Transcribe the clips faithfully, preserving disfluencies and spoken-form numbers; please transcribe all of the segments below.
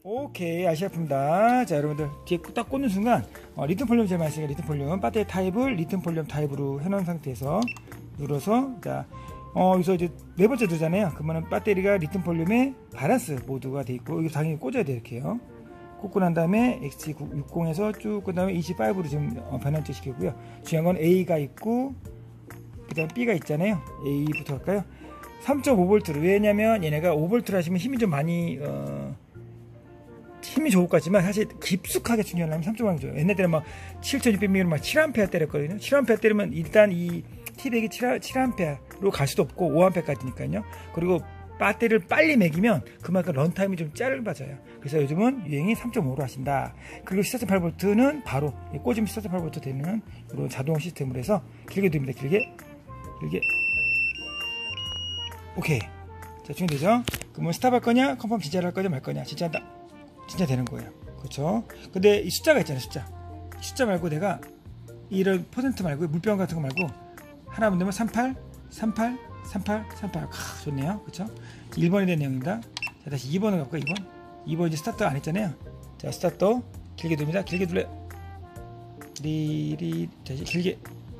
오케이, 아시아품다. 자, 여러분들 뒤에 딱 꽂는 순간 어, 리튬 폴리움 제일 많이 쓰니까 리튬 폴리움 배터리 타입을 리튬 폴리움 타입으로 해놓은 상태에서 눌러서, 자, 어, 여기서 이제 네 번째 누르잖아요. 그러면 배터리가 리튬 폴리움의 밸런스 모드가 돼 있고, 이거 당연히 꽂아야 돼요. 이렇게요. 꽂고 난 다음에 엑스 육십에서 쭉 그 다음에 이십오로 지금 어, 변환점 시키고요. 중요한 건 A가 있고 그 다음 B가 있잖아요. A부터 할까요? 삼 점 오 볼트로. 왜냐면 얘네가 오 볼트로 하시면 힘이 좀 많이 어, 힘이 좋을 것 같지만 사실 깊숙하게 충전하면 삼 점 오가 좋아요. 옛날에는 막 칠천육백 밀리미터로 막 칠 암페어 때렸거든요. 칠 암페어 때리면 일단 이 티백이 칠 암페어로 갈 수도 없고 오 암페어까지니까요. 그리고 배터리를 빨리 매기면 그만큼 런타임이 좀 짧아져요. 그래서 요즘은 유행이 삼 점 오로 하신다. 그리고 사 점 팔 볼트는 바로 꽂으면 사 점 팔 볼트 되는 이런 자동 시스템으로 해서 길게 됩니다. 길게 길게. 오케이. 자, 충전되죠? 그러면 스탑 할 거냐, 컨펌 진짜 할 거냐 말 거냐. 진짜 한다. 진짜 되는 거예요. 그렇죠? 근데 이 숫자가 있잖아요. 숫자. 이 숫자 말고 내가 이런 퍼센트 말고 물병 같은 거 말고 하나 만들면 삼십팔, 삼십팔, 삼십팔, 삼십팔. 아, 좋네요. 그렇죠? 일 번에 대한 내용입니다. 자, 다시 이 번을 갖고 이 번. 이 번 이제 스타트 안 했잖아요. 자, 스타트 길게 됩니다. 길게 둘래. 리리 다시 길게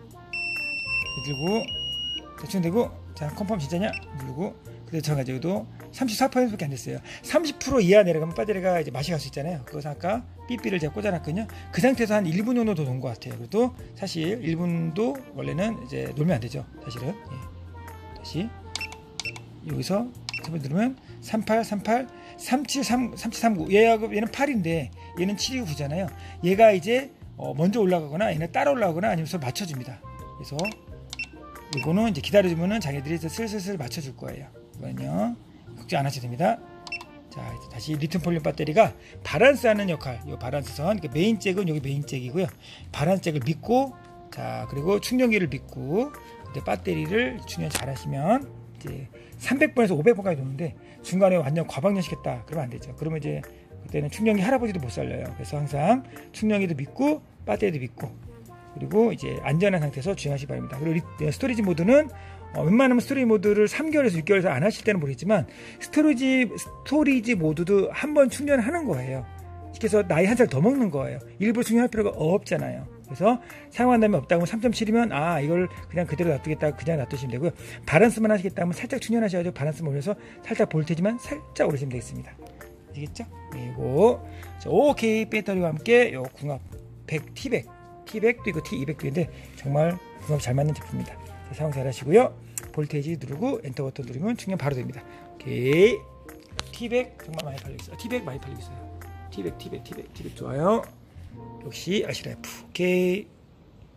들고 대충 되고, 자, 컨펌 진짜냐 누르고, 그래서 정가지고도 삼십사 퍼센트밖에 안 됐어요. 삼십 퍼센트 이하 내려가면 배터리가 이제 맛이 갈 수 있잖아요. 그래서 아까 삐삐를 제가 꽂아놨거든요. 그 상태에서 한 일 분 정도 더 놓은 것 같아요. 그래도 사실 일 분도 원래는 이제 놀면 안 되죠. 사실은. 예. 다시 여기서 탭을 누르면 삼십팔, 삼십팔, 삼십칠, 삼십구. 얘하고 얘는 팔인데 얘는 칠이고 구잖아요. 얘가 이제 어 먼저 올라가거나 얘는 따라 올라가거나 아니면 서로 맞춰줍니다. 그래서 이거는 이제 기다려주면은 자기들이 슬슬슬 맞춰줄 거예요. 이거는요, 걱정 안 하셔도 됩니다. 자, 이제 다시 리튬 폴리움 배터리가 바란스하는 역할, 이 바란스선, 그러니까 메인 잭은 여기 메인 잭이고요. 바란스 잭을 믿고, 자, 그리고 충전기를 믿고, 근데 배터리를 충전 잘 하시면 이제 삼백 번에서 오백 번까지 도는데 중간에 완전 과방전 시켰다 그러면 안 되죠. 그러면 이제 그때는 충전기 할아버지도 못 살려요. 그래서 항상 충전기도 믿고 배터리도 믿고, 그리고 이제 안전한 상태에서 주행하시기 바랍니다. 그리고 리, 스토리지 모드는 어, 웬만하면 스토리지 모드를 삼 개월에서 육 개월에서 안 하실 때는 모르겠지만 스토리지 스토리지 모드도 한 번 충전하는 거예요. 그래서 나이 한 살 더 먹는 거예요. 일부러 충전할 필요가 없잖아요. 그래서 사용한 다음에 없다고 하면 삼 점 칠이면 아, 이걸 그냥 그대로 놔두겠다 그냥 놔두시면 되고요. 바란스만 하시겠다 하면 살짝 충전하셔야죠. 바란스만 올려서 살짝 볼테지만 살짝 올리시면 되겠습니다. 아시겠죠? 그리고 오케이 배터리와 함께 요 궁합 백 티백 티백도 있고 티 이백도 있는데 정말 궁합 잘 맞는 제품입니다. 자, 사용 잘 하시고요. 볼테이지 누르고 엔터 버튼 누르면 충전 바로 됩니다. 오케이. 티백 정말 많이 팔리고 있어요. 티백 많이 팔리고 있어요. 티백 티백 티백 티백 좋아요. 역시 아시라이프. 오케이.